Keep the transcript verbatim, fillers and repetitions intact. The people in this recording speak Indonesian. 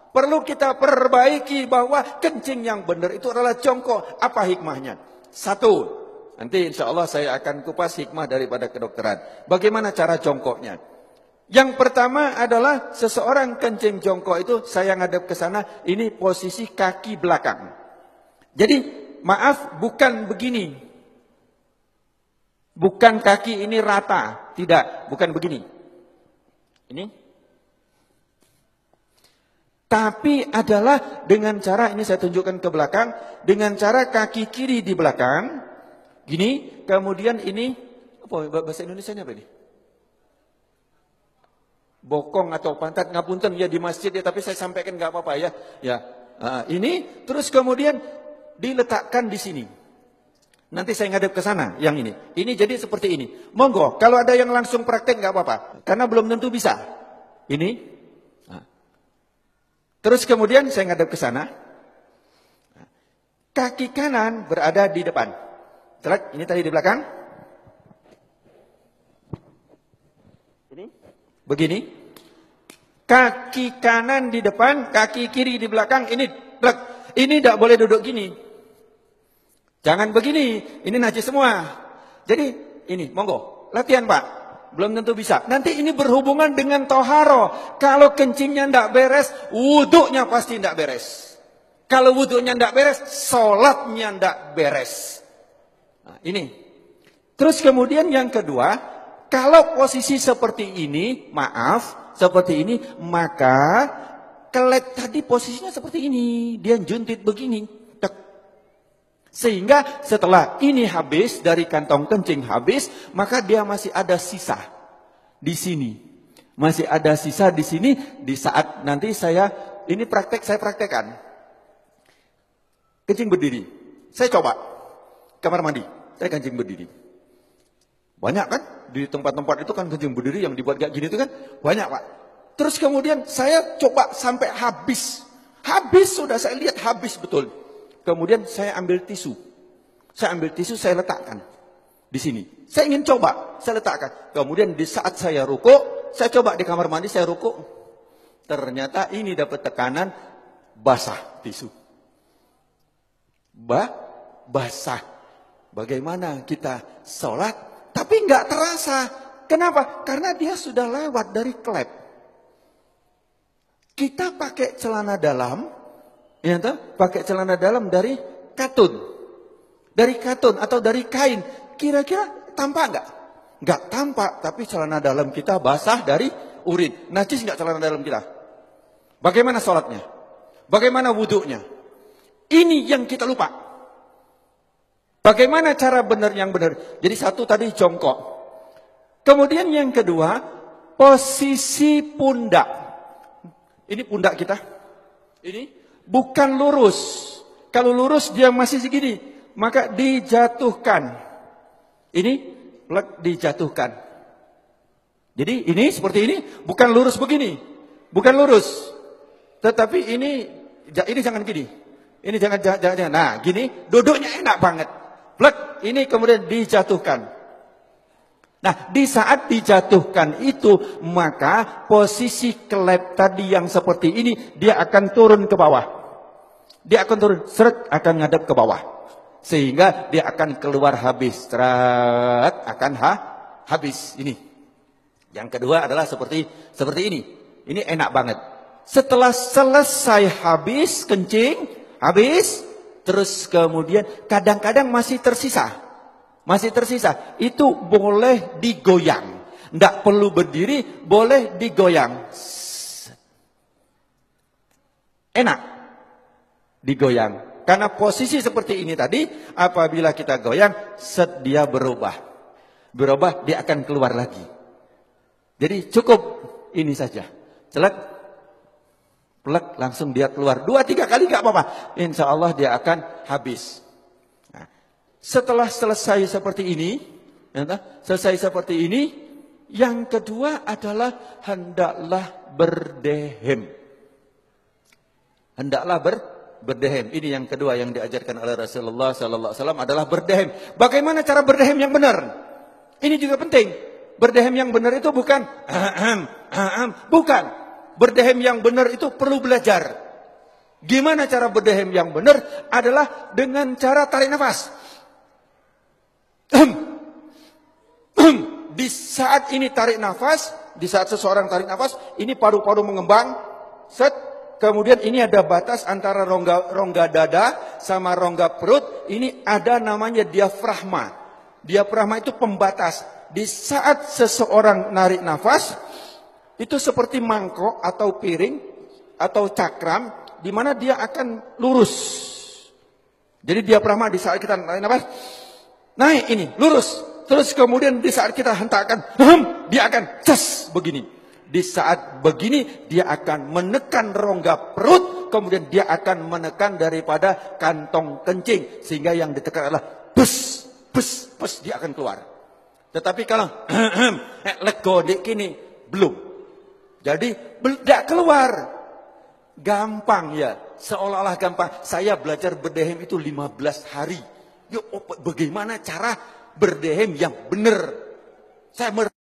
Perlu kita perbaiki bahwa kencing yang benar itu adalah jongkok. Apa hikmahnya? Satu, nanti insya Allah saya akan kupas hikmah daripada kedokteran. Bagaimana cara jongkoknya? Yang pertama adalah seseorang kencing jongkok itu, saya ngadep ke sana, ini posisi kaki belakang. Jadi maaf, bukan begini. Bukan kaki ini rata, tidak, bukan begini. Ini. Tapi adalah dengan cara, ini saya tunjukkan ke belakang, dengan cara kaki kiri di belakang, gini, kemudian ini, apa bahasa Indonesianya apa ini? Bokong atau pantat, ngapunten ya di masjid ya, tapi saya sampaikan nggak apa-apa ya. Ya, nah, ini terus kemudian diletakkan di sini. Nanti saya ngadep ke sana yang ini. Ini jadi seperti ini. Monggo, kalau ada yang langsung praktek nggak apa-apa, karena belum tentu bisa. Ini. Nah. Terus kemudian saya ngadep ke sana. Kaki kanan berada di depan. Lihat, ini tadi di belakang. Ini. Begini. Kaki kanan di depan, kaki kiri di belakang. Ini, lihat, ini tidak boleh duduk gini. Jangan begini, ini najis semua. Jadi ini, monggo, latihan Pak. Belum tentu bisa. Nanti ini berhubungan dengan toharo. Kalau kencingnya tidak beres, wudhunya pasti tidak beres. Kalau wudhunya tidak beres, sholatnya tidak beres. Nah, ini. Terus kemudian yang kedua, kalau posisi seperti ini, maaf, seperti ini, maka kelet tadi posisinya seperti ini. Dia juntit begini. Sehingga setelah ini habis, dari kantong kencing habis, maka dia masih ada sisa di sini. Masih ada sisa di sini, di saat nanti saya, ini praktek, saya praktekkan. Kencing berdiri. Saya coba, kamar mandi, saya kencing berdiri. Banyak kan, di tempat-tempat itu kan kencing berdiri yang dibuat kayak gini itu kan, banyak Pak. Terus kemudian saya coba sampai habis. Habis, sudah saya lihat habis betul. Kemudian saya ambil tisu. Saya ambil tisu, saya letakkan di sini. Saya ingin coba, saya letakkan. Kemudian di saat saya rukuk, saya coba di kamar mandi, saya rukuk. Ternyata ini dapat tekanan basah tisu. Ba, basah. Bagaimana kita sholat, tapi nggak terasa. Kenapa? Karena dia sudah lewat dari klep. Kita pakai celana dalam, ya toh? Pakai celana dalam dari katun. Dari katun atau dari kain. Kira-kira tampak enggak? Enggak tampak, tapi celana dalam kita basah dari urin. Najis enggak celana dalam kita? Bagaimana sholatnya? Bagaimana wudhunya? Ini yang kita lupa. Bagaimana cara benar yang benar? Jadi satu tadi jongkok. Kemudian yang kedua, posisi pundak. Ini pundak kita. Ini. Bukan lurus. Kalau lurus dia masih segini, maka dijatuhkan. Ini plek dijatuhkan. Jadi ini seperti ini, bukan lurus begini. Bukan lurus. Tetapi ini ini jangan gini. Ini jangan jangan, jangan. Nah, gini duduknya enak banget. Plek ini kemudian dijatuhkan. Nah, di saat dijatuhkan itu, maka posisi klep tadi yang seperti ini dia akan turun ke bawah. Dia akan turun, seret, akan ngadep ke bawah. Sehingga dia akan keluar habis. Seret, akan ha, habis. Ini. Yang kedua adalah seperti seperti ini. Ini enak banget. Setelah selesai habis, kencing, habis. Terus kemudian kadang-kadang masih tersisa. Masih tersisa. Itu boleh digoyang. Tidak perlu berdiri, boleh digoyang. Enak. Digoyang. Karena posisi seperti ini tadi, apabila kita goyang, set dia berubah. Berubah, dia akan keluar lagi. Jadi cukup ini saja. Celek, plek, langsung dia keluar. Dua, tiga kali gak apa-apa. Insya Allah dia akan habis. Nah, setelah selesai seperti ini, selesai seperti ini, yang kedua adalah hendaklah berdehem. Hendaklah ber Berdehem, ini yang kedua yang diajarkan oleh Rasulullah Sallallahu Alaihi Wasallam adalah berdehem. Bagaimana cara berdehem yang benar? Ini juga penting. Berdehem yang benar itu bukan, ahem, ahem, bukan. berdehem yang benar itu perlu belajar. Gimana cara berdehem yang benar? Adalah dengan cara tarik nafas. Di saat ini tarik nafas, di saat seseorang tarik nafas, ini paru-paru mengembang, set, kemudian ini ada batas antara rongga rongga dada sama rongga perut, ini ada namanya diafragma. Diafragma itu pembatas. Di saat seseorang narik nafas, itu seperti mangkok atau piring atau cakram, di mana dia akan lurus. Jadi diafragma di saat kita narik nafas, naik ini, lurus. Terus kemudian di saat kita hentakkan, dia akan ces begini. Di saat begini, dia akan menekan rongga perut, kemudian dia akan menekan daripada kantong kencing. Sehingga yang ditekan adalah bus, bus, bus, dia akan keluar. Tetapi kalau lego dek kini, belum. Jadi, tidak keluar. Gampang ya, seolah-olah gampang. Saya belajar berdehem itu lima belas hari. Yuk, bagaimana cara berdehem yang benar? Saya